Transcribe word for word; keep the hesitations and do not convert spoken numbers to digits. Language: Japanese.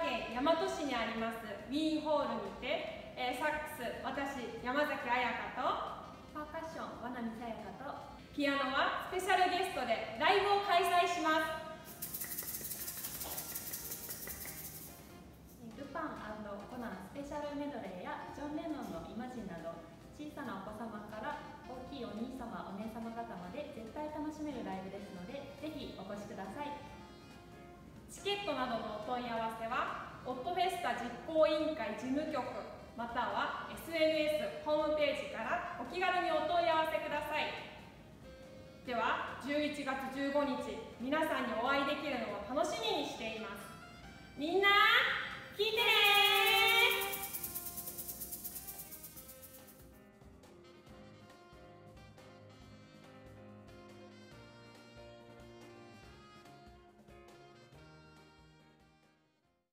県大和市にありますウィーンホールにて、えー、サックス私山崎彩香とパーカッション和波さやかとピアノはスペシャルゲストでライブを開催します。 ルパン&コナンスペシャルメドレーやジョン・レノンのイマジンなど、小さなお子様から大きいお兄様お姉様方まで絶対楽しめるライブですので、ぜひお越しください。 チケットなどのお問い合わせはオットフェスタ実行委員会事務局または エスエヌエス ホームページからお気軽にお問い合わせください。ではじゅういちがつじゅうごにち皆さんにお会いできるのを楽しみにしています。みんな来てねー。